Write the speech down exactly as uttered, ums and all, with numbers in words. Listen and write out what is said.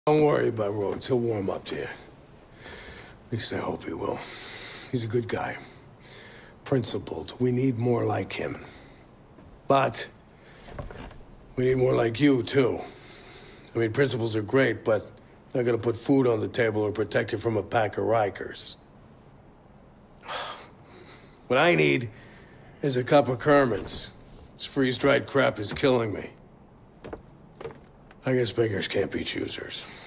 Don't worry about Rhodes. He'll warm up to you. At least I hope he will. He's a good guy. Principled. We need more like him. But we need more like you, too. I mean, principles are great, but they're not gonna put food on the table or protect you from a pack of Rikers. What I need is a cup of Kerman's. This freeze-dried crap is killing me. I guess beggars can't be choosers.